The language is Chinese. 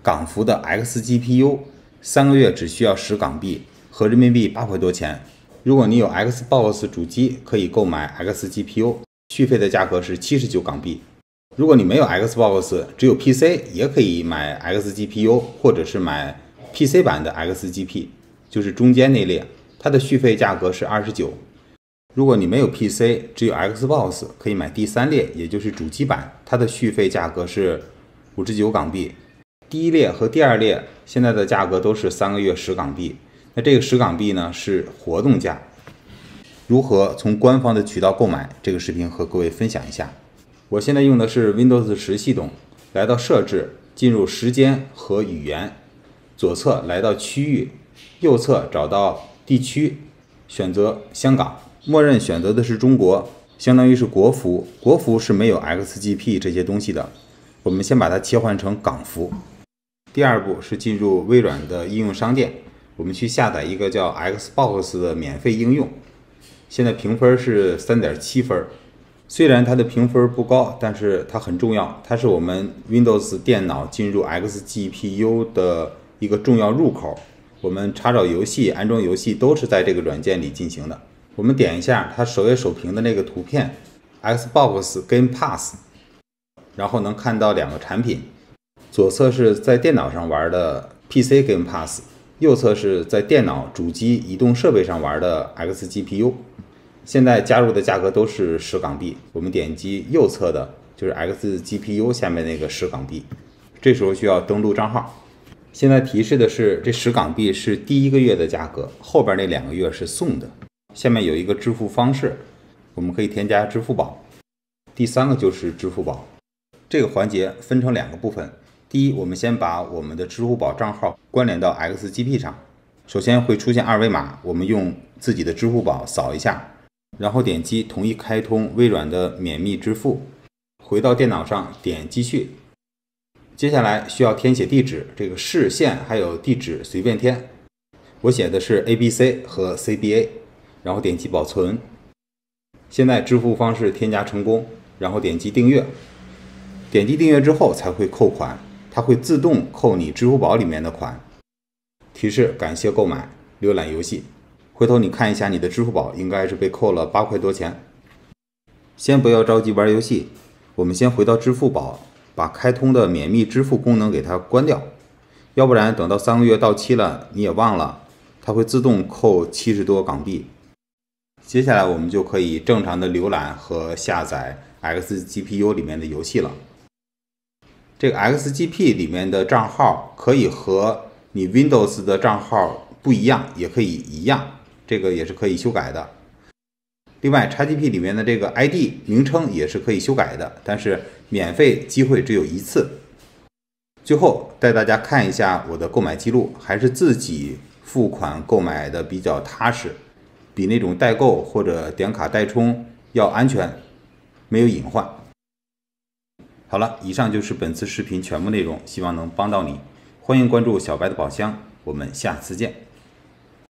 港服的 XGPU，3个月只需要10港币，合人民币8块多钱。如果你有 Xbox 主机，可以购买 XGPU， 续费的价格是79港币。如果你没有 Xbox， 只有 PC， 也可以买 XGPU， 或者是买 PC 版的 XGP， 就是中间那列，它的续费价格是29。如果你没有 PC， 只有 Xbox， 可以买第3列，也就是主机版，它的续费价格是59港币。第1列和第2列现在的价格都是3个月10港币。那这个10港币呢是活动价。如何从官方的渠道购买？这个视频和各位分享一下。我现在用的是 Windows 10系统，来到设置，进入时间和语言，左侧来到区域，右侧找到地区，选择香港，默认选择的是中国，相当于是国服。国服是没有 XGP 这些东西的，我们先把它切换成港服。第2步是进入微软的应用商店，我们去下载一个叫 Xbox 的免费应用，现在评分是 3.7 分。虽然它的评分不高，但是它很重要，它是我们 Windows 电脑进入 XGPU 的一个重要入口。我们查找游戏、安装游戏都是在这个软件里进行的。我们点一下它首页首屏的那个图片 Xbox Game Pass， 然后能看到2个产品，左侧是在电脑上玩的 PC Game Pass， 右侧是在电脑、主机、移动设备上玩的 XGPU。现在加入的价格都是10港币，我们点击右侧的就是 XGPU 下面那个10港币，这时候需要登录账号。现在提示的是这10港币是第1个月的价格，后边那2个月是送的。下面有一个支付方式，我们可以添加支付宝。第3个就是支付宝。这个环节分成2个部分，第一，我们先把我们的支付宝账号关联到 XGP 上，首先会出现2维码，我们用自己的支付宝扫一下，然后点击同意开通微软的免密支付，回到电脑上点继续。接下来需要填写地址，这个市县还有地址随便填，我写的是 ABC 和 CBA， 然后点击保存。现在支付方式添加成功，然后点击订阅。点击订阅之后才会扣款，它会自动扣你支付宝里面的款。提示感谢购买，浏览游戏。回头你看一下你的支付宝应该是被扣了8块多钱。先不要着急玩游戏，我们先回到支付宝，把开通的免密支付功能给它关掉，要不然等到3个月到期了你也忘了，它会自动扣70多港币。接下来我们就可以正常的浏览和下载 XGPU 里面的游戏了。这个 XGP 里面的账号可以和你 Windows 的账号不一样，也可以一样，这个也是可以修改的。另外 XGP 里面的这个 ID 名称也是可以修改的，但是免费机会只有1次。最后带大家看一下我的购买记录，还是自己付款购买的比较踏实，比那种代购或者点卡代充要安全，没有隐患。好了，以上就是本次视频全部内容，希望能帮到你。欢迎关注小白的宝箱，我们下次见。